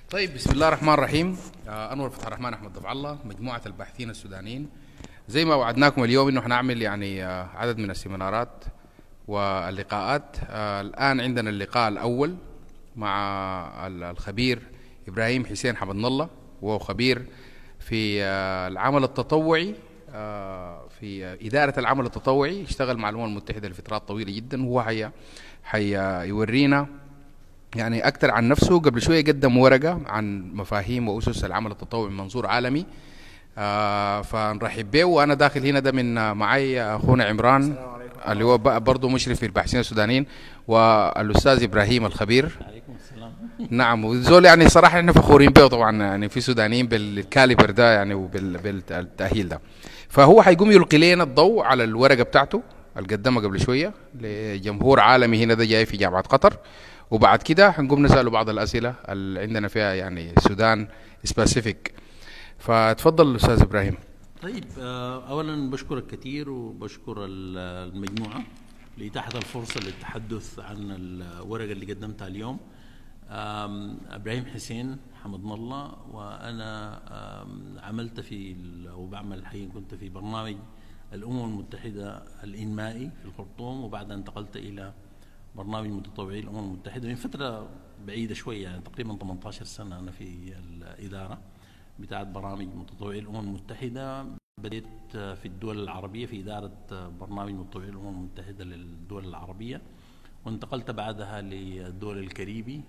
طيب، بسم الله الرحمن الرحيم. أنور فتح الرحمن أحمد ضفع الله، مجموعة الباحثين السودانيين. زي ما وعدناكم اليوم إنه هنعمل يعني عدد من السيمينارات واللقاءات. الآن عندنا اللقاء الأول مع الخبير إبراهيم حسين حمد الله، وهو خبير في العمل التطوعي، في إدارة العمل التطوعي. اشتغل مع الأمم المتحدة لفترات طويلة جدا، وهو حيورينا يعني أكثر عن نفسه. قبل شوية قدم ورقة عن مفاهيم وأسس العمل التطوعي من منظور عالمي. فنرحب به. وأنا داخل هنا ده من معي أخونا عمران اللي هو برضه مشرف في الباحثين السودانيين، والأستاذ إبراهيم الخبير. عليكم السلام. نعم، وزول يعني صراحة احنا فخورين به طبعا، يعني في سودانيين بالكاليبر ده يعني وبالتأهيل ده. فهو حيقوم يلقي لنا الضوء على الورقة بتاعته اللي قدمها قبل شوية لجمهور عالمي هنا، ده جاي في جامعة قطر. وبعد كده حنقوم نسأله بعض الأسئلة اللي عندنا فيها يعني سودان سبيسيفيك. فتفضل أستاذ إبراهيم. طيب، اولا بشكرك كثير وبشكر المجموعه لاتاحه الفرصه للتحدث عن الورقه اللي قدمتها اليوم. ابراهيم حسين حمد الله، وانا عملت في او بعمل الحين كنت في برنامج الامم المتحده الانمائي في الخرطوم، وبعدها انتقلت الى برنامج متطوعي الامم المتحده من فتره بعيده شويه، يعني تقريبا 18 سنه انا في الاداره بتاعت برامج متطوعي الامم المتحده. بديت في الدول العربيه في اداره برنامج متطوعي الامم المتحده للدول العربيه، وانتقلت بعدها للدول الكاريبي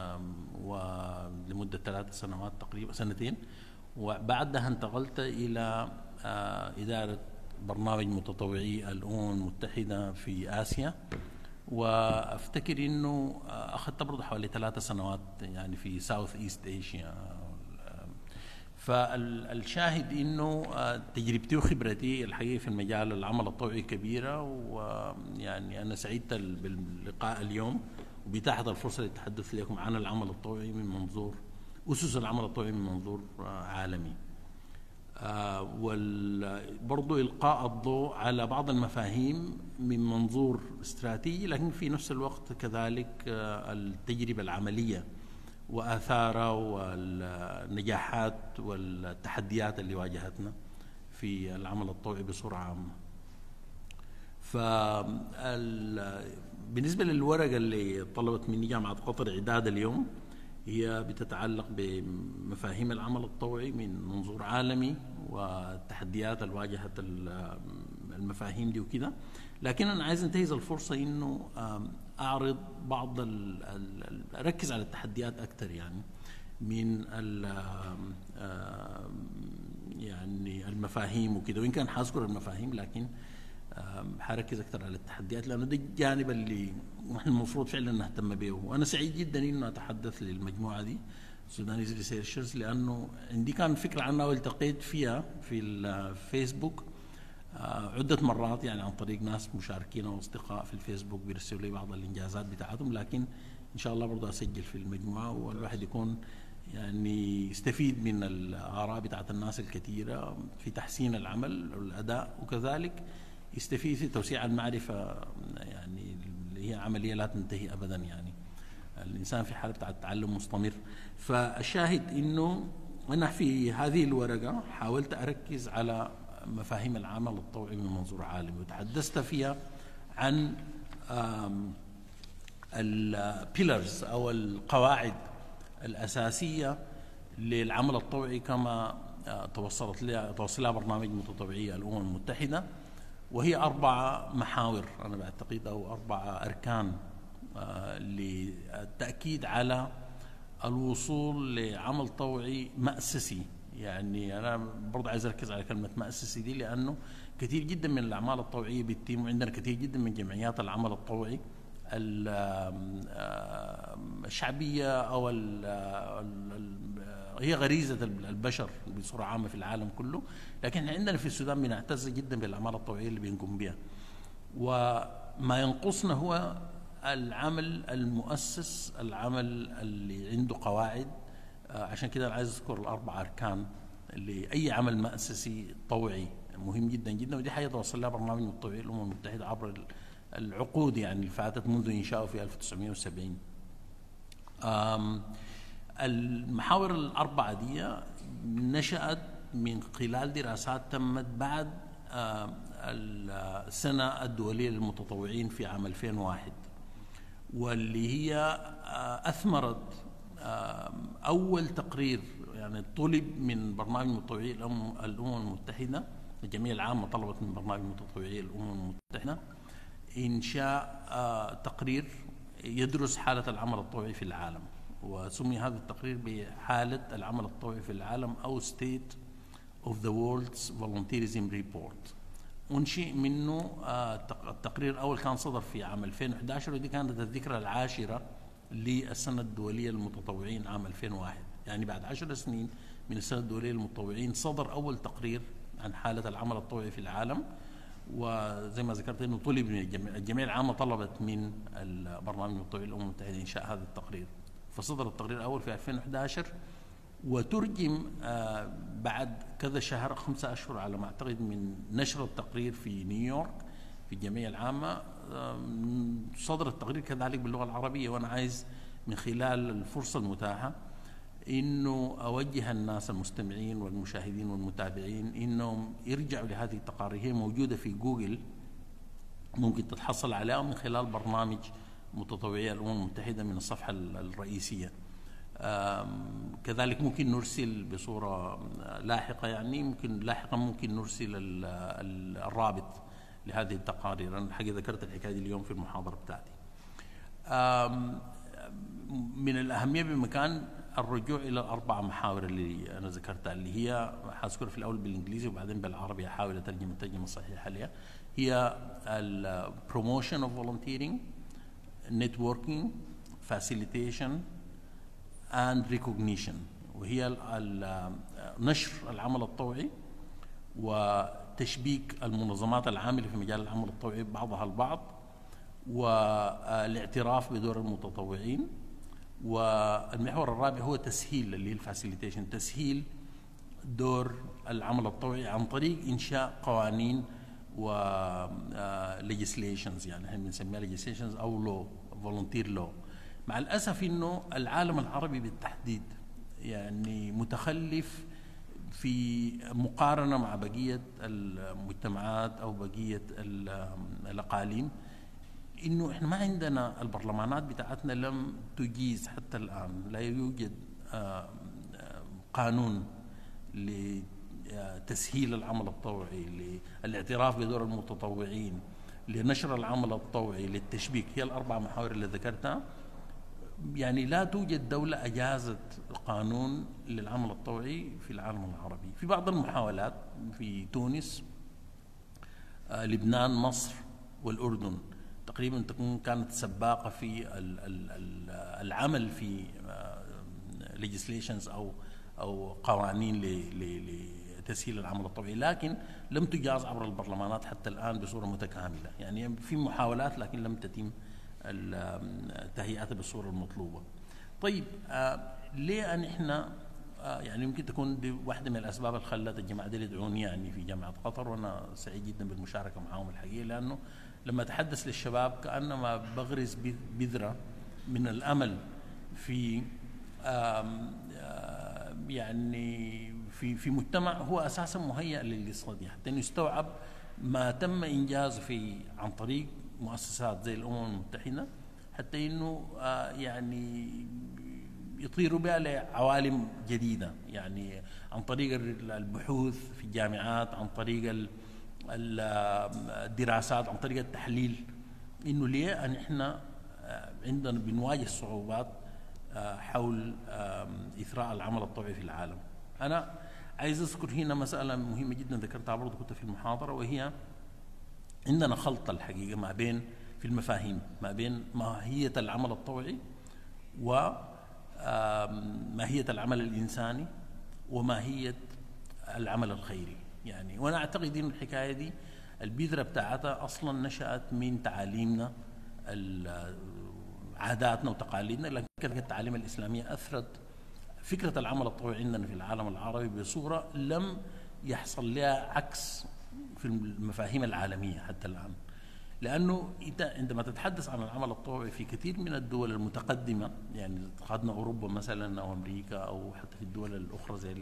ولمده 3 سنوات تقريبا، سنتين. وبعدها انتقلت الى اداره برنامج متطوعي الامم المتحده في اسيا، وافتكر انه اخذت برضه حوالي 3 سنوات يعني في ساوث ايست ايشيا. فالشاهد انه تجربتي وخبرتي الحقيقه في المجال العمل الطوعي كبيره، ويعني انا سعيد باللقاء اليوم وبإتاحة الفرصه للتحدث لكم عن العمل الطوعي من منظور اسس العمل الطوعي من منظور عالمي. وبرضو إلقاء الضوء على بعض المفاهيم من منظور استراتيجي، لكن في نفس الوقت كذلك التجربة العملية وآثارها والنجاحات والتحديات اللي واجهتنا في العمل الطوعي بصورة عامة. بالنسبة للورقة اللي طلبت مني جامعة قطر إعداد اليوم، هي بتتعلق بمفاهيم العمل الطوعي من منظور عالمي والتحديات اللي واجهت المفاهيم دي وكده. لكن أنا عايز انتهز الفرصة إنه أعرض بعض أركز على التحديات أكثر، يعني من يعني المفاهيم وكده، وإن كان حاذكر المفاهيم لكن حركز أكثر على التحديات، لأنه ده الجانب اللي نحن المفروض فعلا نهتم به. وأنا سعيد جدا إنه أتحدث للمجموعة دي سودانيز ريسيرشرز، لأنه عندي كان فكرة عنها والتقيت فيها في الفيسبوك عدة مرات، يعني عن طريق ناس مشاركين وأصدقاء في الفيسبوك بيرسلوا لي بعض الإنجازات بتاعتهم. لكن إن شاء الله برضه أسجل في المجموعة، والواحد يكون يعني يستفيد من الآراء بتاعت الناس الكثيرة في تحسين العمل والأداء، وكذلك يستفيد في توسيع المعرفة، يعني اللي هي عملية لا تنتهي أبدا، يعني الإنسان في حالة تعلم مستمر. فالشاهد إنه أنا في هذه الورقة حاولت أركز على مفاهيم العمل الطوعي من منظور عالمي، وتحدثت فيها عن البيلرز أو القواعد الأساسية للعمل الطوعي كما توصلها برنامج متطوعي الأمم المتحدة، وهي 4 محاور أنا بعتقد، أو 4 أركان للتأكيد على الوصول لعمل طوعي مأسسي. يعني أنا برضه عايز أركز على كلمة مأسسي دي، لأنه كثير جدا من الأعمال الطوعية بتتم، وعندنا كثير جدا من جمعيات العمل الطوعي الشعبية أو هي غريزة البشر بصورة عامة في العالم كله، لكن عندنا في السودان بنعتز جدا بالأعمال الطوعية اللي بنقوم بها، وما ينقصنا هو العمل المؤسس، العمل اللي عنده قواعد. عشان كده أنا عايز أذكر ال4 أركان اللي أي عمل مؤسسي طوعي مهم جدا جدا، ودي حاجة توصل لها برنامج متطوعي الأمم المتحدة عبر العقود يعني اللي فاتت منذ إنشائه في 1970. المحاور الأربعة دي نشأت من خلال دراسات تمت بعد السنة الدولية للمتطوعين في عام 2001، واللي هي أثمرت أول تقرير يعني طلب من برنامج متطوعي الأمم المتحدة. الجمعية العامة طلبت من برنامج متطوعي الأمم المتحدة إنشاء تقرير يدرس حالة العمل التطوعي في العالم، وسمي هذا التقرير بحالة العمل التطوعي في العالم أو State of the World's Volunteerism Report. أنشئ منه التقرير الأول كان صدر في عام 2011، ودي كانت الذكرى العاشرة للسنة الدولية للمتطوعين عام 2001. يعني بعد 10 سنين من السنة الدولية للمتطوعين صدر أول تقرير عن حالة العمل التطوعي في العالم. وزي ما ذكرت انه طلب من الجمعيه العامه طلبت من البرنامج المتطوعي الامم المتحده انشاء هذا التقرير، فصدر التقرير الاول في 2011 وترجم بعد كذا شهر 5 أشهر على ما اعتقد من نشر التقرير في نيويورك في الجمعيه العامه. صدر التقرير كذلك باللغه العربيه، وانا عايز من خلال الفرصه المتاحه انه اوجه الناس المستمعين والمشاهدين والمتابعين انهم يرجعوا لهذه التقارير، هي موجوده في جوجل، ممكن تتحصل عليها من خلال برنامج متطوعي الامم المتحده من الصفحه الرئيسيه. كذلك ممكن نرسل بصوره لاحقه، يعني ممكن نرسل الرابط لهذه التقارير. انا الحقيقه ذكرت الحكايه دي اليوم في المحاضره بتاعتي. من الأهمية بمكان الرجوع إلى الأربع محاور اللي أنا ذكرتها، اللي هي حذكرها في الأول بالإنجليزي وبعدين بالعربي، أحاول أترجم الترجمة الصحيحة لها. هي ال promotion of volunteering, networking, facilitation and recognition، وهي نشر العمل التطوعي وتشبيك المنظمات العاملة في مجال العمل التطوعي بعضها البعض، والاعتراف بدور المتطوعين. والمحور الرابع هو تسهيل، اللي هي الفاسيليتيشن، تسهيل دور العمل التطوعي عن طريق إنشاء قوانين و legislations، يعني احنا بنسميها legislations أو law، volunteer law. مع الأسف إنه العالم العربي بالتحديد يعني متخلف في مقارنة مع بقية المجتمعات أو بقية الأقاليم، إنه إحنا ما عندنا البرلمانات بتاعتنا لم تجيز حتى الآن، لا يوجد قانون لتسهيل العمل التطوعي، للاعتراف بدور المتطوعين، لنشر العمل التطوعي، للتشبيك. هي الأربع محاور اللي ذكرتها. يعني لا توجد دولة أجازت قانون للعمل التطوعي في العالم العربي. في بعض المحاولات في تونس، لبنان، مصر والأردن تقريبا تكون كانت سباقة في العمل في legislations أو قوانين لتسهيل العمل الطبيعي، لكن لم تجاز عبر البرلمانات حتى الآن بصورة متكاملة. يعني في محاولات لكن لم تتم تهيئتها بالصورة المطلوبة. طيب ليه أن إحنا يعني يمكن تكون دي واحدة من الأسباب اللي خلت الجماعة دي يدعوني يعني في جامعة قطر، وأنا سعيد جدا بالمشاركة معهم الحقيقة، لأنه لما أتحدث للشباب كأنما بغرس بذرة من الأمل في يعني في مجتمع هو أساسا مهيأ للقصة دي، حتى يستوعب ما تم إنجازه عن طريق مؤسسات زي الأمم المتحدة، حتى إنه يعني يطيروا بها لعوالم جديدة، يعني عن طريق البحوث في الجامعات، عن طريق الدراسات، عن طريق التحليل. إنه ليه أن إحنا عندنا بنواجه صعوبات حول إثراء العمل الطبيعي في العالم. أنا عايز أذكر هنا مسألة مهمة جدا ذكرتها برضه كنت في المحاضرة، وهي عندنا خلطة الحقيقة ما بين في المفاهيم ما بين ماهية العمل الطوعي وماهية العمل الإنساني وماهية العمل الخيري. يعني وأنا أعتقد إن الحكاية دي البذرة بتاعتها أصلا نشأت من تعاليمنا، عاداتنا وتقاليدنا، لكن التعاليم الإسلامية أثرت فكرة العمل الطوعي عندنا في العالم العربي بصورة لم يحصل لها عكس في المفاهيم العالمية حتى الآن. لأنه أنت عندما تتحدث عن العمل الطوعي في كثير من الدول المتقدمة، يعني خدنا أوروبا مثلا أو أمريكا أو حتى في الدول الأخرى زي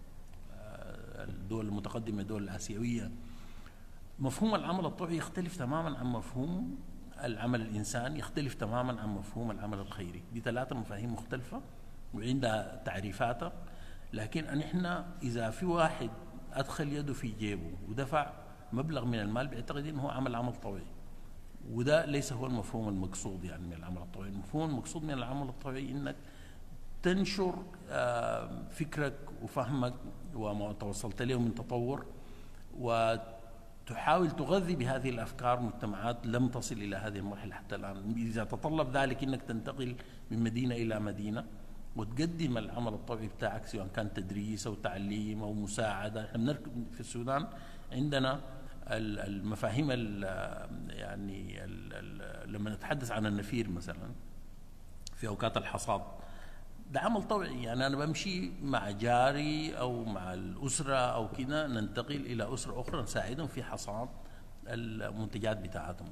الدول المتقدمة، الدول الآسيوية، مفهوم العمل الطوعي يختلف تماما عن مفهوم العمل الإنساني، يختلف تماما عن مفهوم العمل الخيري. دي ثلاثة مفاهيم مختلفة وعندها تعريفاتها. لكن نحن إذا في واحد أدخل يده في جيبه ودفع مبلغ من المال بيعتقد أنه هو عمل طوعي، وده ليس هو المفهوم المقصود يعني من العمل الطوعي. المفهوم المقصود من العمل الطوعي انك تنشر فكرك وفهمك وما توصلت له من تطور، وتحاول تغذي بهذه الافكار مجتمعات لم تصل الى هذه المرحله حتى الان. اذا تطلب ذلك انك تنتقل من مدينه الى مدينه وتقدم العمل الطوعي بتاعك، سواء كان تدريس او تعليم او مساعده. احنا في السودان عندنا المفاهيم يعني لما نتحدث عن النفير مثلا في اوقات الحصاد، ده عمل طوعي. يعني انا بمشي مع جاري او مع الاسره او كده، ننتقل الى اسره اخرى نساعدهم في حصاد المنتجات بتاعتهم.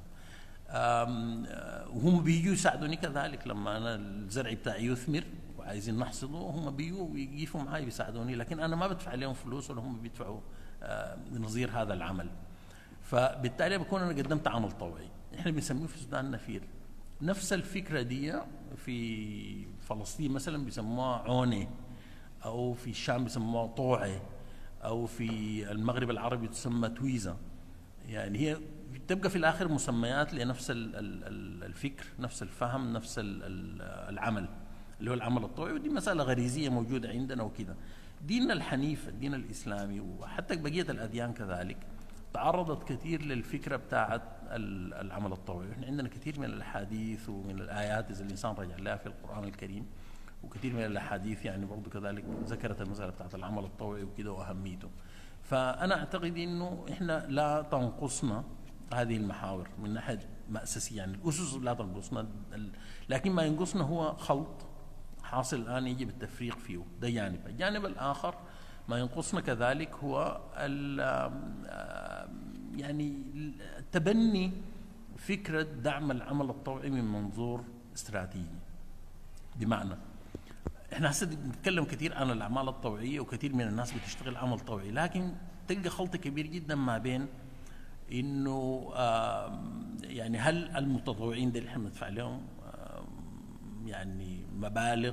وهم بيجوا يساعدوني كذلك لما انا الزرع بتاعي يثمر وعايزين نحصده، هم بيجوا ويقفوا معي بيساعدوني، لكن انا ما بدفع لهم فلوس ولا هم بيدفعوا نظير هذا العمل. فبالتالي بكون انا قدمت عمل طوعي. احنا بنسميه في السودان نفير. نفس الفكره دي في فلسطين مثلا بيسموها عونه، او في الشام بيسموها طوعه، او في المغرب العربي تسمى تويزه. يعني هي تبقى في الاخر مسميات لنفس الفكر، نفس الفهم، نفس العمل اللي هو العمل الطوعي. ودي مساله غريزيه موجوده عندنا وكده. ديننا الحنيف، الدين الاسلامي وحتى بقيه الاديان كذلك تعرضت كثير للفكره بتاعت العمل الطوعي. احنا عندنا كثير من الاحاديث ومن الايات اذا الانسان رجع لها في القران الكريم، وكثير من الاحاديث يعني برضه كذلك ذكرت المساله بتاعت العمل الطوعي وكده واهميته. فانا اعتقد انه احنا لا تنقصنا هذه المحاور من ناحيه مأسسيه، يعني الاسس لا تنقصنا، لكن ما ينقصنا هو خلط حاصل الان يجب التفريق فيه. ده جانب. الجانب الاخر ما ينقصنا كذلك هو يعني تبني فكرة دعم العمل الطوعي من منظور استراتيجي. بمعنى احنا هسه بنتكلم كثير عن الاعمال الطوعيه وكثير من الناس بتشتغل عمل طوعي، لكن تلقى خلط كبير جدا ما بين انه يعني هل المتطوعين دي اللي احنا بندفع لهم يعني مبالغ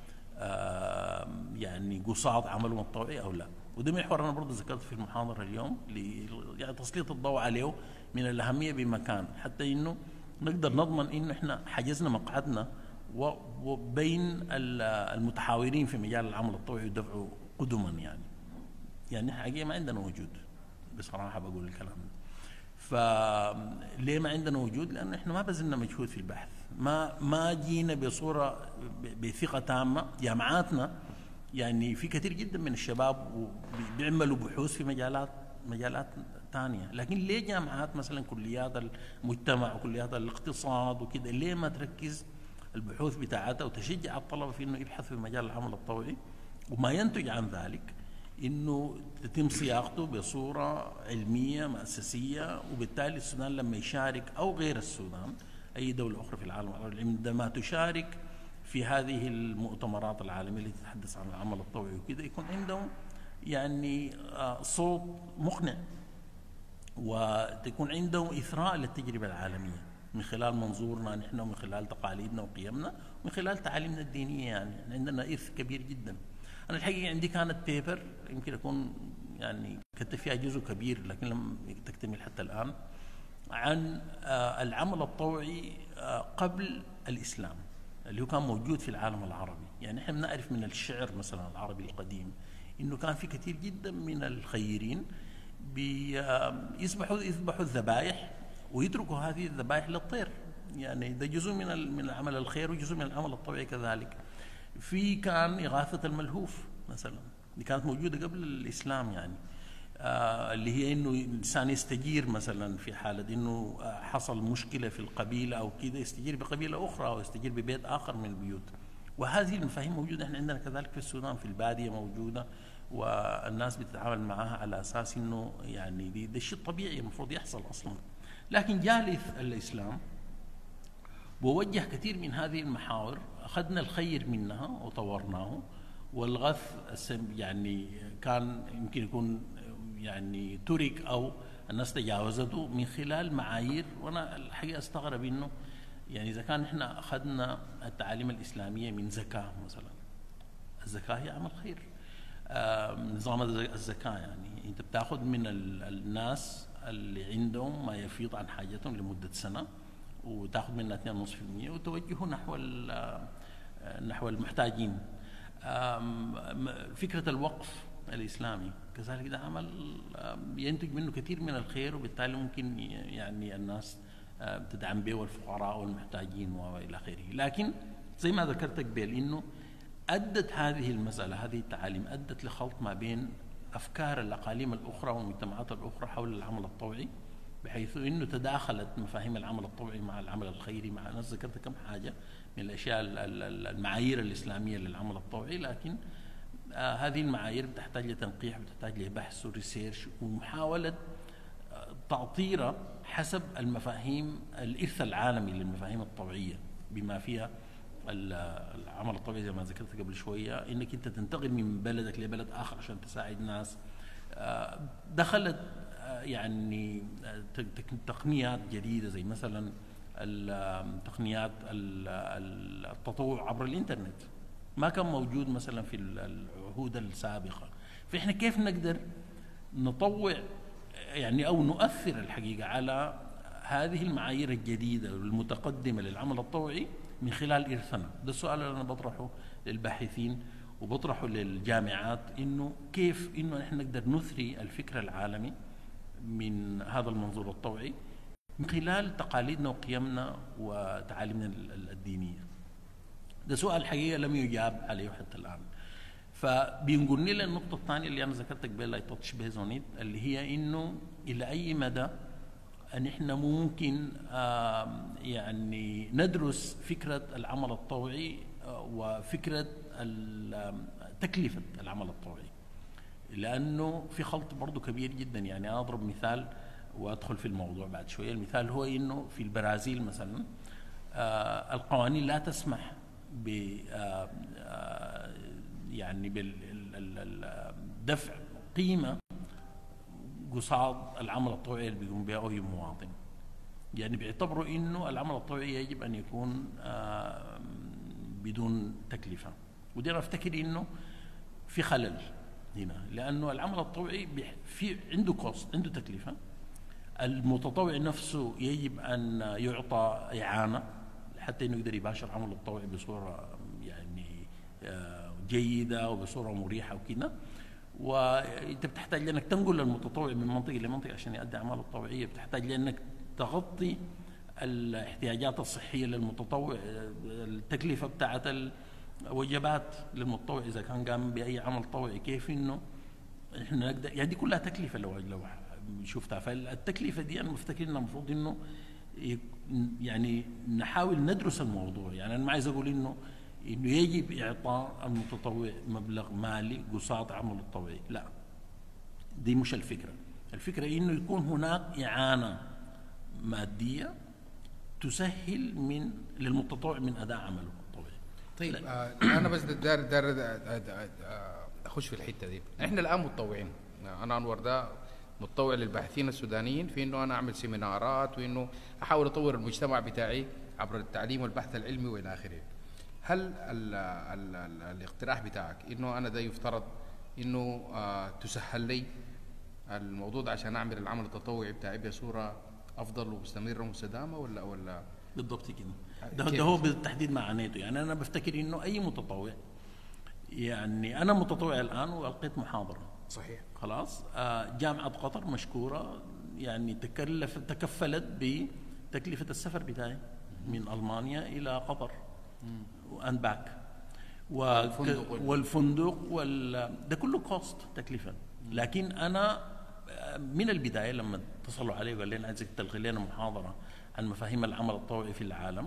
يعني قصاد عملهم الطوعي او لا. وده محور انا برضه ذكرته في المحاضره اليوم يعني تسليط الضوء عليه من الاهميه بمكان، حتى انه نقدر نضمن انه احنا حجزنا مقعدنا وبين المتحاورين في مجال العمل الطوعي ودفعوا قدما. يعني حقيقه ما عندنا وجود، بصراحه بقول الكلام ده. فليه ما عندنا وجود؟ لأن احنا ما بذلنا مجهود في البحث، ما جينا بصورة بثقة تامة. جامعاتنا يعني في كثير جدا من الشباب بيعملوا بحوث في مجالات ثانية، لكن ليه جامعات مثلا كليات المجتمع وكليات الاقتصاد وكده ليه ما تركز البحوث بتاعتها وتشجع الطلبة في انه يبحثوا في مجال العمل الطوعي، وما ينتج عن ذلك انه تتم صياغته بصوره علميه مؤسسيه. وبالتالي السودان لما يشارك او غير السودان اي دوله اخرى في العالم العربي عندما تشارك في هذه المؤتمرات العالميه التي تتحدث عن العمل الطوعي وكذا يكون عندهم يعني صوت مقنع، وتكون عندهم اثراء للتجربه العالميه من خلال منظورنا نحن ومن خلال تقاليدنا وقيمنا ومن خلال تعاليمنا الدينيه. يعني عندنا إرث كبير جدا. أنا الحقيقة عندي كانت بيبر يمكن أكون يعني كتبت فيها جزء كبير لكن لم تكتمل حتى الآن، عن العمل الطوعي قبل الإسلام اللي هو كان موجود في العالم العربي. يعني احنا بنعرف من الشعر مثلا العربي القديم إنه كان في كثير جدا من الخيرين يذبحوا الذبائح ويتركوا هذه الذبائح للطير. يعني ده جزء من العمل الخير وجزء من العمل الطوعي كذلك. في كان إغاثة الملهوف مثلا، دي كانت موجودة قبل الإسلام، يعني اللي هي إنه الإنسان يستجير مثلا في حالة إنه حصل مشكلة في القبيلة أو كده يستجير بقبيلة أخرى أو يستجير ببيت آخر من البيوت. وهذه المفاهيم موجودة احنا عندنا كذلك في السودان، في البادية موجودة، والناس بتتعامل معها على أساس إنه يعني ده الشيء الطبيعي المفروض يحصل أصلا. لكن جاء الإسلام ووجه كثير من هذه المحاور، أخذنا الخير منها وطورناه، والغث يعني كان يمكن يكون يعني ترك أو الناس تجاوزته من خلال معايير. وأنا الحقيقة استغرب إنه يعني إذا كان إحنا أخذنا التعاليم الإسلامية من زكاة مثلا، الزكاة هي عمل خير. نظام الزكاة يعني أنت بتاخذ من الناس اللي عندهم ما يفيض عن حاجتهم لمدة سنة، وتاخذ منها 2.5% وتوجهه نحو المحتاجين. فكرة الوقف الإسلامي كذلك ده عمل ينتج منه كثير من الخير، وبالتالي ممكن يعني الناس تدعم به والفقراء والمحتاجين وإلى آخره. لكن زي ما ذكرت قبل إنه أدت هذه المسألة، هذه التعاليم أدت لخلط ما بين أفكار الأقاليم الأخرى والمجتمعات الأخرى حول العمل الطوعي، بحيث إنه تداخلت مفاهيم العمل الطوعي مع العمل الخيري. مع أنا ذكرت كم حاجة من الأشياء المعايير الإسلامية للعمل الطوعي، لكن هذه المعايير بتحتاج لتنقيح وتحتاج لبحث وريسيرش ومحاولة تعطيرها حسب المفاهيم الإرث العالمي للمفاهيم الطوعية، بما فيها العمل الطوعي زي ما ذكرت قبل شوية، إنك أنت تنتقل من بلدك لبلد آخر عشان تساعد ناس. دخلت يعني تقنيات جديدة زي مثلا تقنيات التطوع عبر الإنترنت، ما كان موجود مثلا في العهود السابقة. فإحنا كيف نقدر نطوع يعني أو نؤثر الحقيقة على هذه المعايير الجديدة المتقدمة للعمل الطوعي من خلال إرثنا؟ ده السؤال اللي أنا بطرحه للباحثين وبطرحه للجامعات، إنه كيف إنه نحن نقدر نثري الفكر العالمي من هذا المنظور الطوعي من خلال تقاليدنا وقيمنا وتعاليمنا الدينية. ده سؤال حقيقة لم يجاب عليه حتى الآن. فبينقلني للنقطة الثانية اللي أنا ذكرتك بها تاتش بيز اون ات، اللي هي إنه إلى أي مدى أن إحنا ممكن يعني ندرس فكرة العمل الطوعي وفكرة تكلفة العمل الطوعي، لأنه في خلط برضو كبير جدا. يعني أنا أضرب مثال وأدخل في الموضوع بعد شوية. المثال هو إنه في البرازيل مثلا القوانين لا تسمح ب يعني بالدفع قيمة قصاد العمل الطوعي اللي بيقوم به أي مواطن. يعني بيعتبروا إنه العمل الطوعي يجب أن يكون بدون تكلفة، ودي أنا أفتكر إنه في خلل هنا، لأنه العمل الطوعي في عنده كوست، عنده تكلفة. المتطوع نفسه يجب أن يعطى إعانة حتى إنه يقدر يباشر عمله الطوعي بصورة يعني جيدة وبصورة مريحة وكذا. وانت بتحتاج لانك تنقل المتطوع من منطقه لمنطقه عشان يؤدي اعماله الطوعيه، بتحتاج لانك تغطي الاحتياجات الصحيه للمتطوع، التكلفه بتاعت الوجبات للمتطوع اذا كان قام باي عمل طوعي، كيف انه احنا نقدر يعني دي كلها تكلفه لو شفتها. فالتكلفه دي انا مفتكر انه المفروض انه يعني نحاول ندرس الموضوع. يعني انا ما عايز اقول انه يجب إعطاء المتطوع مبلغ مالي قصاد عمله الطوعي، لا، دي مش الفكرة. الفكرة إنه يكون هناك إعانة مادية تسهل للمتطوع من أداء عمله الطوعي. طيب أنا بس دار أخش في الحتة دي. إحنا الآن متطوعين، أنا أنور ده متطوع للباحثين السودانيين في إنه أنا أعمل سيمينارات وإنه أحاول أطور المجتمع بتاعي عبر التعليم والبحث العلمي وإلى آخره. هل الاقتراح بتاعك انه انا ده يفترض انه تسهل لي الموضوع ده عشان اعمل العمل التطوعي بتاعي بصوره افضل ومستمره ومستدامه ولا بالضبط كده؟ ده هو بالتحديد ما عنيته. يعني انا بفتكر انه اي متطوع، يعني انا متطوع الان والقيت محاضره صحيح خلاص، جامعه قطر مشكوره يعني تكفلت بتكلفه السفر بتاعي من المانيا الى قطر وان باك، والفندق ده كله كوست تكلفه. لكن انا من البدايه لما اتصلوا علي وقال لي عايزك تلقي لنا محاضره عن مفاهيم العمل الطوعي في العالم،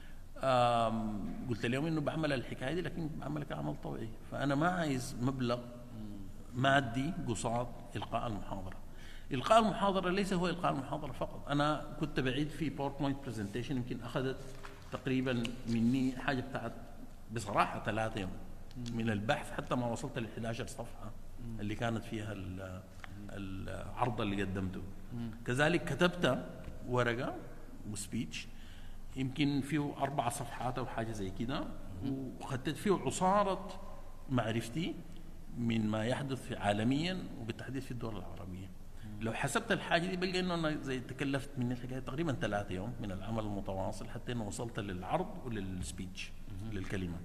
قلت لهم انه بعمل الحكايه دي لكن بعملها كعمل طوعي، فانا ما عايز مبلغ مادي قصاد القاء المحاضره. إلقاء المحاضرة ليس هو إلقاء المحاضرة فقط. أنا كنت بعيد في باوربوينت برزنتيشن يمكن أخذت تقريبا مني حاجة بتاعت بصراحة 3 يوم من البحث حتى ما وصلت ل 11 صفحة اللي كانت فيها العرض اللي قدمته. كذلك كتبت ورقة وسبيتش يمكن فيه 4 صفحات أو حاجة زي كده، وخدت فيه عصارة معرفتي من ما يحدث عالميا وبالتحديد في الدول العربية. لو حسبت الحاجة دي بلقى إنه أنا زي تكلفت من الحكاية تقريبا 3 يوم من العمل المتواصل حتى إنه وصلت للعرض وللسبيتش للكلمة.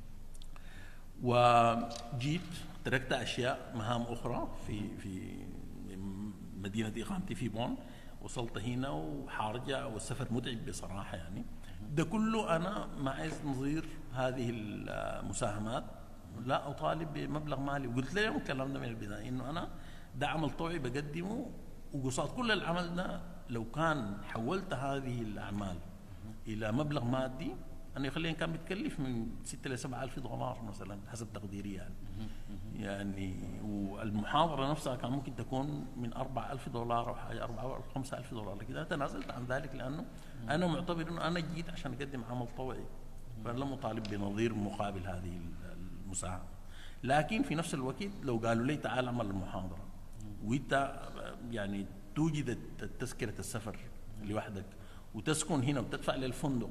وجيت تركت أشياء مهام أخرى في مدينة إقامتي في بون، وصلت هنا وحارجع والسفر متعب بصراحة يعني. ده كله أنا ما عايز نظير هذه المساهمات لا أطالب بمبلغ مالي. وقلت لهم الكلام ده من البداية إنه أنا ده عمل طوعي بقدمه، وقصاد كل العمل ده لو كان حولت هذه الأعمال إلى مبلغ مادي أنا يخليني كان بيتكلف من 6 ل 7 ألف دولار مثلا حسب تقديري يعني والمحاضرة نفسها كان ممكن تكون من 4 ألف دولار أو حاجة 4 أو 5 ألف دولار. لكن أنا تنازلت عن ذلك لأنه أنا معتبر أنه أنا جيت عشان أقدم عمل طوعي، فأنا لم أطالب بنظير مقابل هذه المساهمة. لكن في نفس الوقت لو قالوا لي تعال اعمل المحاضرة وانت يعني توجد تذكرة السفر لوحدك وتسكن هنا وتدفع للفندق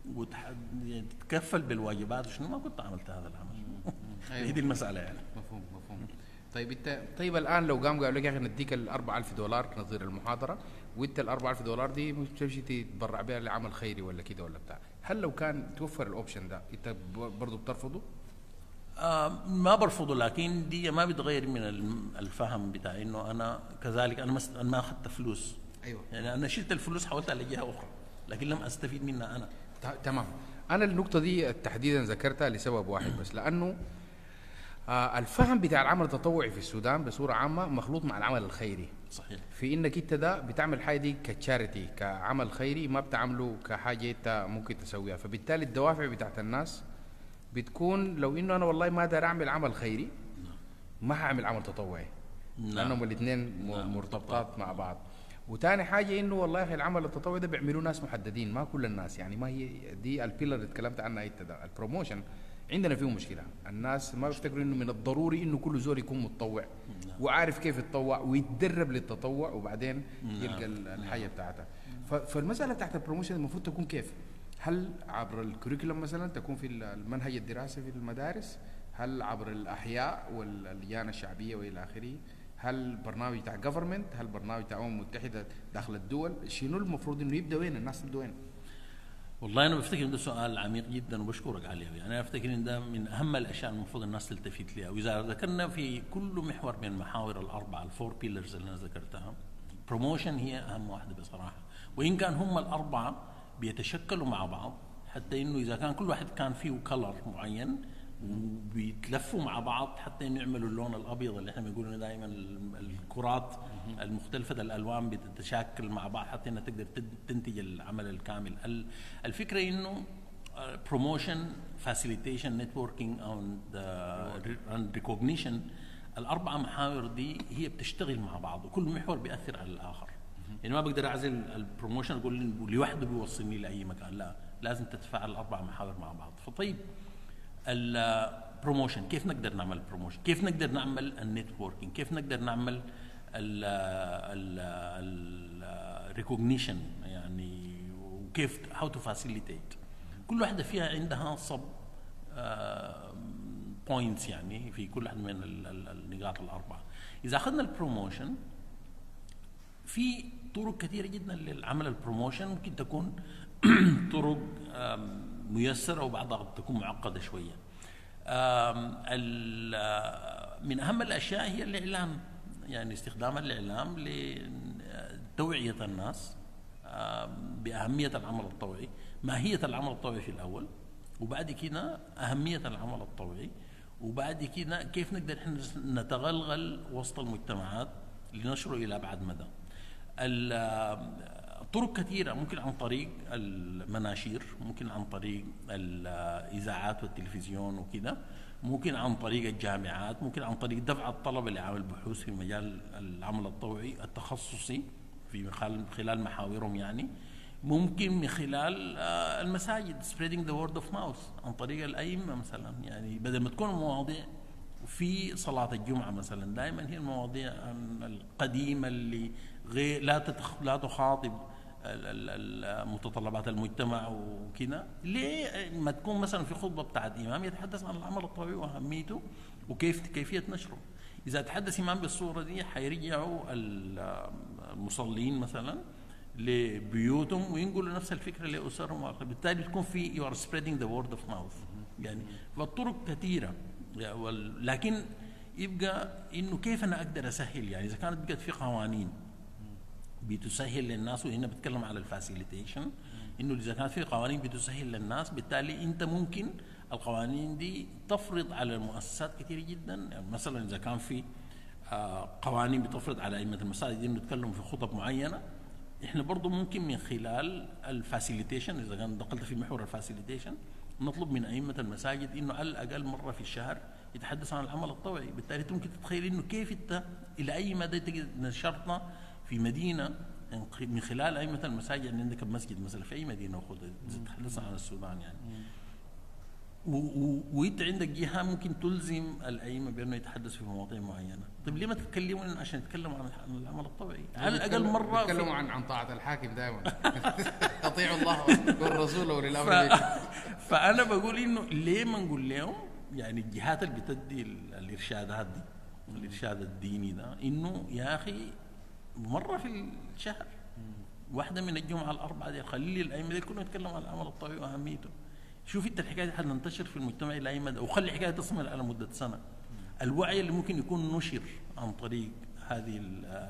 وتتكفل بالواجبات شنو، ما كنت عملت هذا العمل. أيوة. هي دي المسألة يعني. مفهوم. طيب انت الان لو قالوا لك يا اخي نديك ال 4000 دولار نظير المحاضره، وانت ال 4000 دولار دي مش تمشي تتبرع بها لعمل خيري ولا كده ولا بتاع، هل لو كان توفر الاوبشن ده انت برضه بترفضه؟ ما برفضه، لكن دي ما بتغير من الفهم بتاع انه انا كذلك انا ما اخذت فلوس. ايوه يعني انا شلت الفلوس حولتها لجهه اخرى لكن لم استفيد منها انا. تمام. انا النقطه دي تحديدا ذكرتها لسبب واحد بس، لانه الفهم بتاع العمل التطوعي في السودان بصوره عامه مخلوط مع العمل الخيري. صحيح. في انك انت ده بتعمل حاجه دي كتشاريتي كعمل خيري، ما بتعمله كحاجه انت ممكن تسويها، فبالتالي الدوافع بتاعت الناس بتكون لو انه انا والله ما داير اعمل عمل خيري ما هعمل عمل تطوعي، لانهم الاثنين مرتبطات مع بعض. وتاني حاجه انه والله يا اخي العمل التطوعي ده بيعملوه ناس محددين، ما كل الناس، يعني ما هي دي البيلر اللي اتكلمت عنها انت ده. البروموشن عندنا فيه مشكله، الناس ما بيفتكروا انه من الضروري انه كل زول يكون متطوع وعارف كيف يتطوع ويتدرب للتطوع وبعدين يلقى الحاجه بتاعتها. فالمساله بتاعت البروموشن المفروض تكون كيف؟ هل عبر الكوريكولم مثلا تكون في المنهج الدراسي في المدارس؟ هل عبر الاحياء واللجان الشعبيه والى اخره؟ هل برنامج بتاع جفرمنت؟ هل برنامج بتاع الامم المتحده داخل الدول؟ شنو المفروض انه يبدا وين؟ الناس تبدا وين؟ والله انا بفتكر ان ده سؤال عميق جدا وبشكرك عليه. يعني انا افتكر ان ده من اهم الاشياء المفروض الناس تلتفت لها. واذا ذكرنا في كل محور من المحاور الاربعه الفور بيلرز اللي انا ذكرتها، بروموشن هي اهم واحده بصراحه. وان كان هم الاربعه بيتشكلوا مع بعض، حتى انه اذا كان كل واحد كان فيه كلر معين وبيتلفوا مع بعض حتى انه يعملوا اللون الابيض اللي احنا بنقول دائما الكرات المختلفه الالوان بتتشاكل مع بعض حتى انها تقدر تنتج العمل الكامل. الفكره انه promotion facilitation networking and recognition، الاربعه محاور دي هي بتشتغل مع بعض وكل محور بيأثر على الاخر. يعني ما بقدر اعزل البروموشن اقول لوحده بيوصلني لاي مكان، لا، لازم تتفاعل الاربع محاور مع بعض. فطيب البروموشن كيف نقدر نعمل بروموشن؟ كيف نقدر نعمل النتوركينج؟ كيف نقدر نعمل الريكوجنيشن يعني؟ وكيف هاو تو فاسيليتيت؟ كل واحده فيها عندها صب بوينتس يعني في كل واحد من النقاط الاربعه. اذا اخذنا البروموشن في طرق كثيره جدا للعمل البروموشن، ممكن تكون طرق ميسره وبعضها قد تكون معقده شويه. من اهم الاشياء هي الاعلام، يعني استخدام الاعلام لتوعيه الناس باهميه العمل الطوعي، ماهيه العمل الطوعي في الاول، وبعد كده اهميه العمل الطوعي، وبعد كده كيف نقدر احنا نتغلغل وسط المجتمعات لنشره الى ابعد مدى. طرق كثيرة، ممكن عن طريق المناشير، ممكن عن طريق الإذاعات والتلفزيون وكده، ممكن عن طريق الجامعات، ممكن عن طريق دفع الطلبة لعمل بحوث في مجال العمل الطوعي التخصصي في خلال محاورهم يعني. ممكن من خلال المساجد spreading the word of mouth عن طريق الأئمة مثلا، يعني بدل ما تكون المواضيع في صلاة الجمعة مثلا دائما هي المواضيع القديمة اللي غير لا تخاطب متطلبات المجتمع وكذا، ليه ما تكون مثلا في خطبة بتاعت إمام يتحدث عن العمل الطوعي وأهميته كيفية نشره. إذا تحدث إمام بالصورة دي حيرجعوا المصلين مثلا لبيوتهم وينقلوا نفس الفكرة لأسرهم، بالتالي تكون في you are spreading the word of mouth يعني. فالطرق كثيرة، لكن يبقى إنه كيف أنا أقدر أسهل، يعني إذا كانت بقت في قوانين بتسهل للناس، وهنا بتكلم على الفاسيليتيشن، إنه إذا كانت في قوانين بتسهل للناس بالتالي أنت ممكن القوانين دي تفرض على المؤسسات كثير جدا. يعني مثلا إذا كان في قوانين بتفرض على أئمة المساجد إنه يتكلموا في خطب معينة، إحنا برضو ممكن من خلال الفاسيليتيشن، إذا كان دخلت في محور الفاسيليتيشن، نطلب من أئمة المساجد إنه على الأقل مرة في الشهر يتحدث عن العمل الطوعي. بالتالي ممكن تتخيل إنه كيف أنت إلى أي مدى تجد نشرنا في مدينة من خلال أئمة المساجد، يعني عندك مسجد مثلا في أي مدينة وخذ تتحدث عن السودان يعني، وانت عندك جهه ممكن تلزم الائمه بانه يتحدث في مواضيع معينه. طيب ليه ما تتكلموا عشان يتكلموا عن العمل الطبيعي؟ على الاقل مره يتكلموا عن طاعه الحاكم دائما اطيعوا الله والرسول واولي الامر فانا بقول انه ليه ما نقول لهم يعني الجهات اللي بتدي الارشادات دي، الارشاد الديني ده، انه يا اخي مره في الشهر واحده من الجمعه الاربعه دي خلي الائمه دي كلهم يتكلموا عن العمل الطبيعي واهميته. شوف انت الحكايه دي حتنتشر في المجتمع الى اي مدى، وخلي الحكايه تصمر على مده سنه. الوعي اللي ممكن يكون نشر عن طريق هذه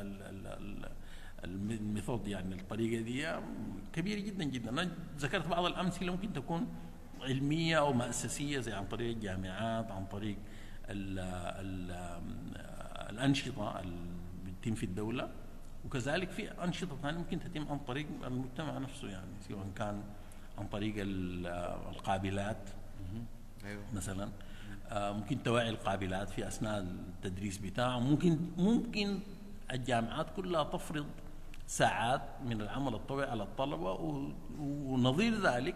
الميثود، يعني الطريقه دي كبيره جدا جدا. انا ذكرت بعض الامثله ممكن تكون علميه او مؤسسيه، زي عن طريق الجامعات، عن طريق الانشطه اللي بتتم في الدوله، وكذلك في انشطه ثانيه ممكن تتم عن طريق المجتمع نفسه، يعني سواء كان عن طريق القابلات مثلا، ممكن توعي القابلات في اثناء التدريس بتاعه، ممكن الجامعات كلها تفرض ساعات من العمل الطوعي على الطلبه، ونظير ذلك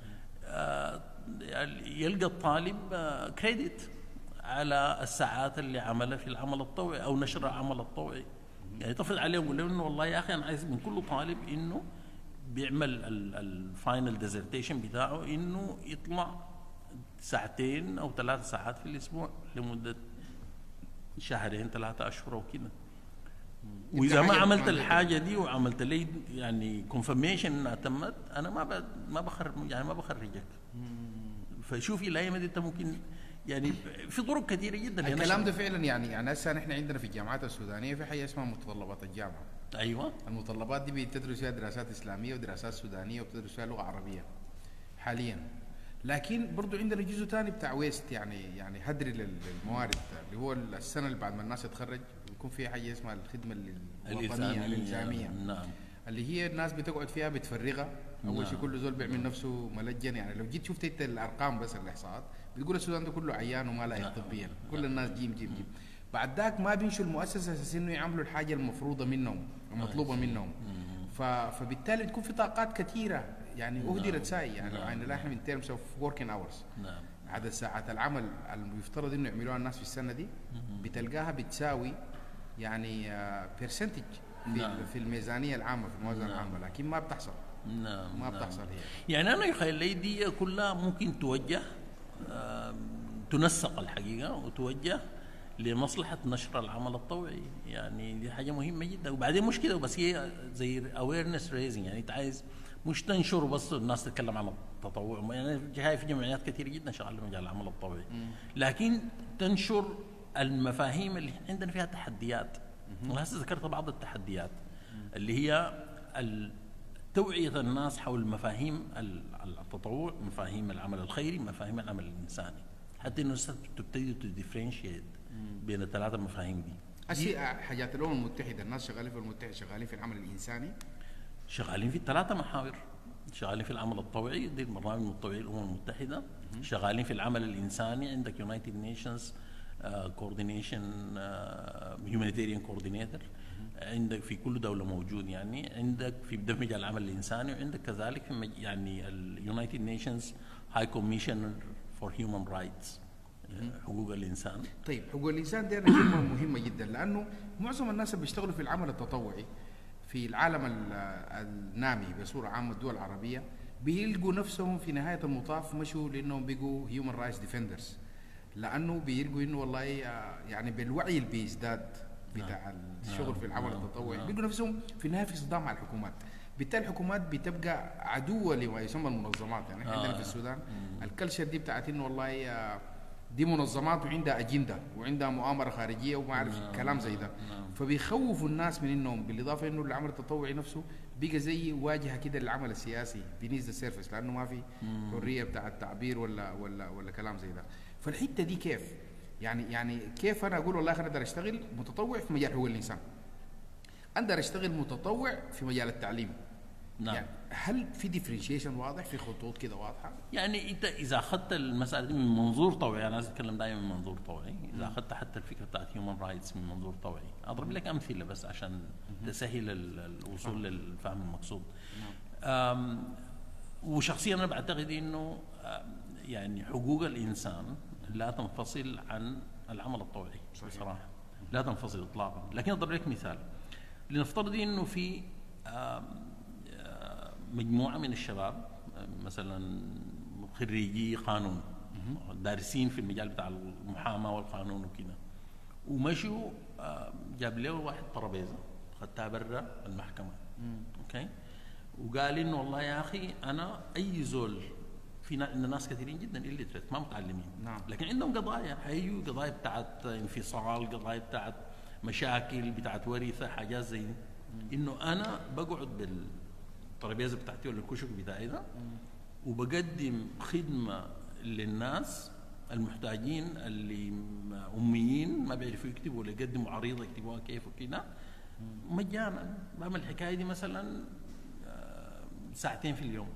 يلقى الطالب كريدت على الساعات اللي عملها في العمل الطوعي او نشر العمل الطوعي. يعني تفرض عليهم يقول لهم انه والله يا اخي انا عايز من كل طالب انه بيعمل الفاينل ديزرتيشن بتاعه انه يطلع 2 أو 3 ساعات في الاسبوع لمده 2 3 أشهر وكده. واذا ما عملت الحاجه دي وعملت لي يعني كونفirmation انها تمت، انا ما بخرجك. فشوفي الايام دي انت ممكن يعني في طرق كثيره جدا. الكلام ده فعلا يعني هسه نحن عندنا في الجامعات السودانيه في حاجه اسمها متطلبات الجامعه. ايوه، المتطلبات دي بتدرس فيها دراسات اسلاميه ودراسات سودانيه وبتدرس فيها لغه عربيه حاليا. لكن برضو عندنا جزء ثاني بتاع ويست، يعني هدر للموارد، اللي هو السنه اللي بعد ما الناس تتخرج يكون في حاجه اسمها الخدمه الوطنيه الالزاميه. نعم، اللي هي الناس بتقعد فيها بتفرغها. اول شيء كل زول بيعمل نفسه ملجن. يعني لو جيت شفت انت الارقام بس الاحصاءات بتقول السودان ده كله عيان وما لايق طبيا، كل الناس جيم. بعد ذاك ما بيمشوا المؤسسه اساس انه يعملوا الحاجه المفروضه منهم المطلوبه منهم. فبالتالي تكون في طاقات كثيره يعني اهدرت ساي. يعني احنا من تيرمز اوف وركينج اورز، عدد ساعات العمل المفترض انه يعملوها الناس في السنه دي بتلقاها بتساوي يعني برسنتج في الميزانيه العامه، في الموازنه العامه، لكن ما بتحصل. ما بتحصل هي. يعني انا يخيل لي دي كلها ممكن توجه تنسق الحقيقه وتوجه لمصلحه نشر العمل الطوعي. يعني دي حاجه مهمه جدا. وبعدين مش كده بس، هي زي awareness raising، يعني انت عايز مش تنشر بس الناس تتكلم عن التطوع. يعني جاي في جمعيات كثيره جدا شغاله في مجال العمل الطوعي، لكن تنشر المفاهيم اللي عندنا فيها تحديات. وهسه ذكرت بعض التحديات اللي هي توعية الناس حول مفاهيم التطوع، مفاهيم العمل الخيري، مفاهيم العمل الإنساني، حتى إنه تبتدي تديفرنشيت بين الثلاثة مفاهيم دي. حاجات الأمم المتحدة، الناس شغالين في الأمم المتحدة شغالين في العمل الإنساني، شغالين في الثلاثة محاور. شغالين في العمل الطوعي، دي البرنامج الطوعي الأمم المتحدة. شغالين في العمل الإنساني، عندك يونايتد نيشنز كوردينيشن هيومانيتيريان كوردينيتور، عندك في كل دولة موجود يعني. عندك في ده في مجال العمل الإنساني، وعندك كذلك في يعني اليونايتد نيشنز هاي كوميشنر فور هيومن رايتس، حقوق الإنسان. طيب حقوق الإنسان دي كلمة مهمة جدا، لأنه معظم الناس اللي بيشتغلوا في العمل التطوعي في العالم النامي بصورة عامة الدول العربية بيلقوا نفسهم في نهاية المطاف مشوا لأنهم بيجوا هيومن رايتس ديفندرز، لأنه بيلقوا إنه والله يعني بالوعي اللي بيزداد بتاع الشغل في العمل التطوعي بيلقوا نفسهم في النهاية في صدام مع الحكومات. بالتالي الحكومات بتبقى عدوة لما يسمى المنظمات. يعني عندنا في السودان الكلشر دي بتاعت إنه والله دي منظمات وعندها أجندة وعندها مؤامرة خارجية وما أعرف كلام زي ده، فبيخوفوا الناس من إنهم، بالإضافة إنه العمل التطوعي نفسه بقى زي واجهة كده للعمل السياسي بنيز ذا سيرفيس، لأنه ما في حرية بتاع التعبير ولا كلام زي ده. فالحتة دي كيف؟ يعني كيف أنا أقول والله أنا أقدر أشتغل متطوع في مجال حقوق الإنسان، أقدر أشتغل متطوع في مجال التعليم؟ نعم. يعني هل في ديفرنشيشن واضح، في خطوط كده واضحه؟ يعني انت اذا اخذت المساله دي من منظور طوعي، انا عايز اتكلم دائما من منظور طوعي، اذا اخذت حتى الفكره بتاعت هيومن رايتس من منظور طوعي، اضرب لك امثله بس عشان تسهل الوصول للفهم المقصود. وشخصيا انا بعتقد انه يعني حقوق الانسان لا تنفصل عن العمل الطوعي بصراحه، لا تنفصل اطلاقا. لكن اضرب لك مثال، لنفترض انه في مجموعة من الشباب مثلا خريجي قانون دارسين في المجال بتاع المحاماة والقانون وكده، ومشوا جاب له واحد طرابيزة خدتها برا المحكمة، اوكي، وقال انه والله يا اخي انا اي زول في ناس كثيرين جدا اللي ما متعلمين، نعم، لكن عندهم قضايا، هيجوا قضايا بتاعت انفصال، قضايا بتاعت مشاكل بتاعت ورثة، حاجات زي دي. انه انا بقعد الطرابيزه بتاعتي ولا الكشك بتاعي ده وبقدم خدمه للناس المحتاجين اللي اميين ما بيعرفوا يكتبوا ولا يقدموا عريضه يكتبوها كيف وكده مجانا. بعمل الحكايه دي مثلا ساعتين في اليوم.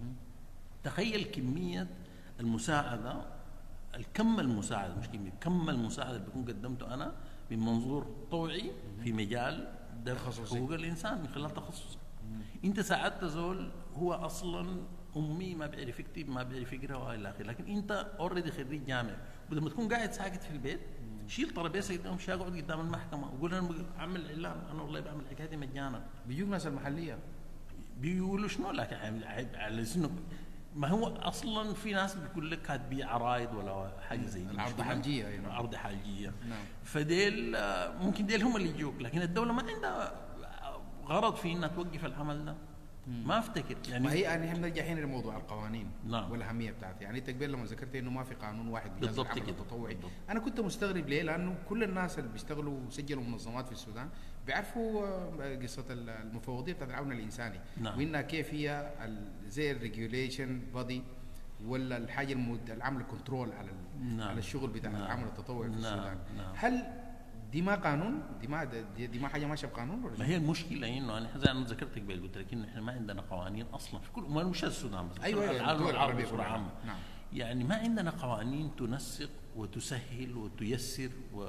تخيل كميه المساعده، الكم المساعده، مش كميه، كم المساعده اللي بكون قدمته انا من منظور طوعي في مجال ده حقوق الانسان من خلال تخصصي. انت ساعدت زول هو اصلا امي ما بيعرف يكتب ما بيعرف يقرا والى اخره، لكن انت اوريدي خريج جامعه، بدل ما تكون قاعد ساكت في البيت شيل طرابيزه قدام مش اقعد قدام المحكمه وقول انا اعمل اعلان انا والله بعمل الحكايه دي مجانا. بيجوا الناس المحليه بيقولوا شنو لكن على سنه ما هو اصلا في ناس بتقول لك هتبيع عرايض ولا حاجه زي دي، عرض حاجيه يعني. عرض حاجيه، نعم. فديل ممكن ديل هم اللي يجوك، لكن الدوله ما عندها غرض في انها توقف العمل ده. ما افتكر يعني. ما هي يعني احنا نرجع هنا لموضوع القوانين. نعم. والاهميه بتاعتها. يعني انت قبل لما ذكرت انه ما في قانون واحد بيجاز العمل التطوعي، انا كنت مستغرب ليه؟ لانه كل الناس اللي بيشتغلوا وسجلوا منظمات في السودان بيعرفوا قصه المفوضيه بتاعت العون الانساني. نعم. وانها كيف هي زي الريجوليشن بودي ولا الحاجه العامله كنترول على نعم. على الشغل بتاع نعم. العمل التطوعي في السودان. نعم. هل دي ما قانون؟ دي ما حاجه ماشيه بقانون ولا؟ ما هي المشكله انه انا زي ما ذكرت قبل قلت لك انه احنا ما عندنا قوانين اصلا في كل مش السودان بس. ايوه العالم العربي بصوره عامه. نعم. يعني ما عندنا قوانين تنسق وتسهل وتيسر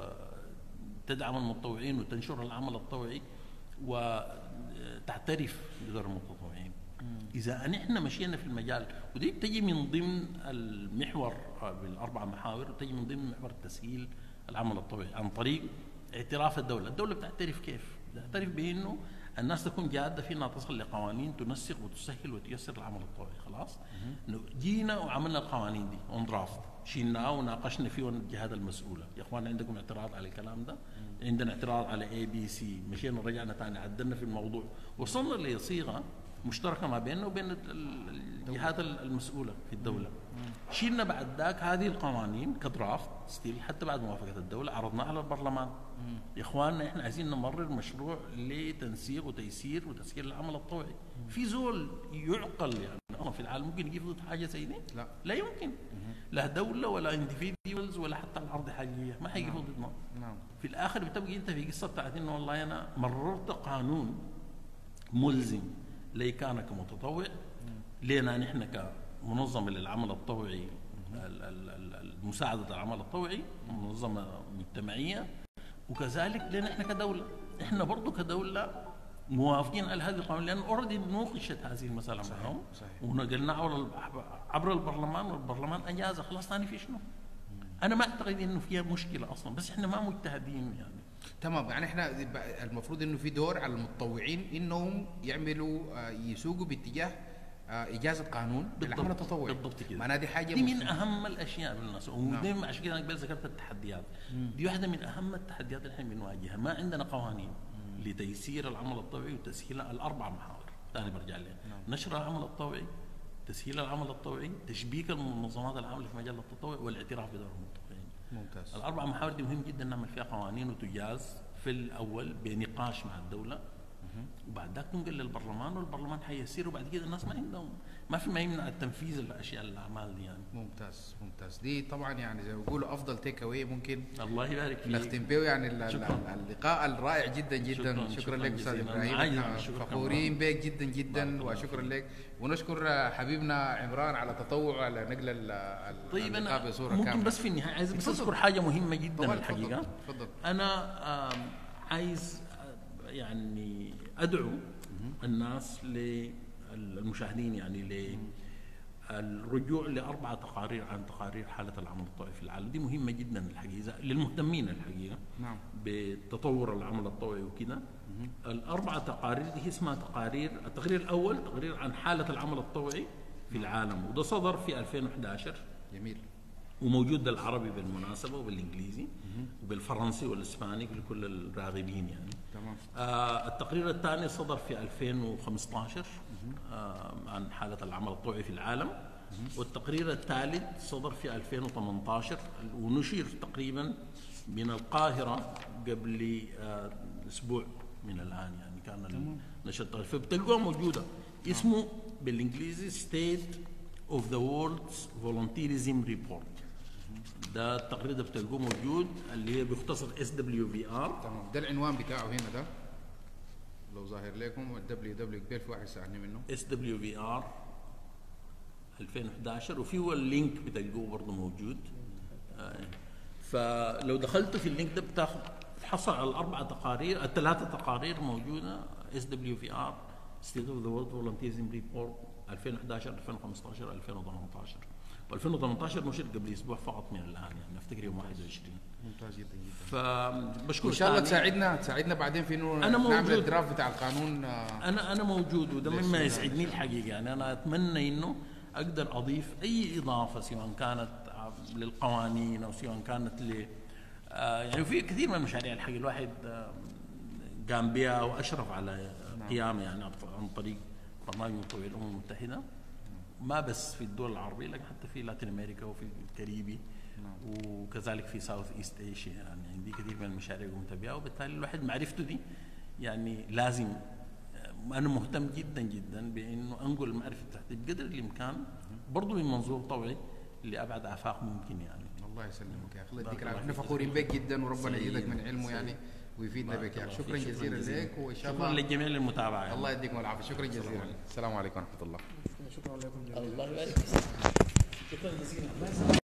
وتدعم المتطوعين وتنشر العمل الطوعي وتعترف بدور المتطوعين. اذا احنا مشينا في المجال، ودي بتجي من ضمن المحور بالاربع محاور، وتجي من ضمن محور تسهيل العمل الطوعي عن طريق اعتراف الدولة بتعترف كيف؟ بتعترف بأنه الناس تكون جادة في انها تصل لقوانين تنسق وتسهل وتيسر العمل الطوعي. خلاص؟ جينا وعملنا القوانين دي اون درافت، شيلناها وناقشنا فيه الجهات المسؤولة، يا اخوان عندكم اعتراض على الكلام ده؟ عندنا اعتراض على اي بي سي، مشينا رجعنا ثاني عدلنا في الموضوع، وصلنا لصيغة مشتركة ما بيننا وبين الجهات المسؤولة في الدولة. شيلنا بعد ذاك هذه القوانين كدرافت ستيل حتى بعد موافقة الدولة، عرضناها على البرلمان. يا اخواننا احنا عايزين نمرر مشروع لتنسيق وتيسير وتسهيل العمل الطوعي. في زول يعقل يعني في العالم ممكن يجي ضد حاجة زي دي؟ لا يمكن. لا دولة ولا انديفيديولز ولا حتى العرض حاجية ما حيجي ضدنا. نعم. في الآخر بتبقى أنت في قصة بتاعت إنه والله أنا مررت قانون ملزم لي كان كمتطوع، لنا نحن كمنظمة للعمل التطوعي، المساعدة العمل التطوعي، منظمة مجتمعية، وكذلك لنا احنا كدولة. احنا برضو كدولة موافقين على هذه القانون، لأن اوريدي نوقشت هذه المسألة معهم ونقلناها عبر البرلمان، والبرلمان أجازة. خلاص ثاني في شنو؟ أنا ما أعتقد إنه فيها مشكلة أصلا، بس إحنا ما مجتهدين يعني. تمام، يعني احنا المفروض انه في دور على المتطوعين انهم يعملوا يسوقوا باتجاه اجازه قانون بالعمل التطوعي. بالضبط كده. معناها دي حاجه دي من اهم الاشياء بالناس، ودائما عشان كده انا قبل ذكرت التحديات. دي واحده من اهم التحديات اللي احنا بنواجهها. ما عندنا قوانين لتيسير العمل التطوعي وتسهيل الاربع محاور. ثاني برجع لها، نشر العمل التطوعي، تسهيل العمل التطوعي، تشبيك المنظمات العامله في مجال التطوع، والاعتراف بدور المتطوعين. ممتاز. الاربع محاور دي مهم جدا نعمل فيها قوانين وتجاز في الاول بنقاش مع الدوله، وبعد ذاك تنقل للبرلمان، والبرلمان حيسير، وبعد كده الناس ما عندهم، ما في ما يمنع التنفيذ الاشياء الاعمال دي يعني. ممتاز ممتاز. دي طبعا يعني زي ما بيقولوا افضل تيك اواي ممكن الله يبارك فيك نختم به يعني اللقاء الرائع جدا جدا. شكرا لك استاذ ابراهيم، فخورين بك جدا جدا، وشكرا لك. ونشكر حبيبنا عمران على تطوعه على نقل اللقاء بصوره كامله. ممكن بس في النهايه عايز بس اذكر حاجه مهمه جدا الحقيقه. تفضل. انا عايز يعني ادعو الناس للمشاهدين يعني للرجوع لاربع تقارير عن تقارير حاله العمل التطوعي في العالم. دي مهمه جدا الحقيقه للمهتمين الحقيقه. نعم. بتطور العمل التطوعي وكده. الاربع تقارير دي اسمها تقارير. التقرير الاول تقرير عن حاله العمل التطوعي في العالم، وده صدر في 2011. جميل. وموجود بالعربي بالمناسبه، وبالانجليزي وبالفرنسي والاسباني لكل الراغبين يعني. تمام. التقرير الثاني صدر في 2015 عن حاله العمل التطوعي في العالم. والتقرير الثالث صدر في 2018 ونشر تقريبا من القاهره قبل اسبوع من الان يعني. كان نشر فبتلقوها موجوده. اسمه بالانجليزي State of the World's Volunteerism Report. ده التقرير ده بتلقوه موجود، اللي هي بيختصر SWVR. تمام. ده العنوان بتاعه هنا، ده لو ظاهر لكم www كبير، في واحد سألني منه SWVR 2011، وفي هو اللينك بتلقوه برضه موجود. فلو دخلتوا في اللينك ده بتحصل على الاربع تقارير، الثلاثه تقارير موجوده. SWVR State of the World Volunteerism Report 2011 2015 2018. و2018 نشر قبل اسبوع فقط من الان يعني، افتكر يوم 21. ممتاز جدا جدا. فبشكر ان شاء الله تساعدنا بعدين في انه نعمل الدرافت بتاع القانون. انا موجود، وده مما يسعدني الحقيقه يعني. انا اتمنى انه اقدر اضيف اي اضافه، سواء كانت للقوانين او سواء كانت ل يعني في كثير من المشاريع الحقيقه الواحد قام بها واشرف على قيامه يعني عن طريق برنامج متطوعي الامم المتحده، ما بس في الدول العربيه لكن حتى في لاتين امريكا وفي الكاريبي. وكذلك في ساوث ايست ايشيا يعني. عندي كثير من المشاريع قمت بها، وبالتالي الواحد معرفته دي يعني لازم. انا مهتم جدا جدا بانه انقل المعرفه بتاعتي بقدر الامكان برضه من منظور طوعي لابعد افاق ممكن يعني. الله يسلمك يا اخي، الله يديك العافيه. احنا فخورين بك جدا، وربنا يزيدك من علمه يعني ويفيدنا بك يا اخي. شكرا جزيلا لك، وان شاء الله شكرا للجميع للمتابعه يعني. الله يديكم العافيه. شكرا جزيلا. السلام عليكم ورحمه الله. شكرا لكم. الله يبارك فيك. شكرا جزيلا.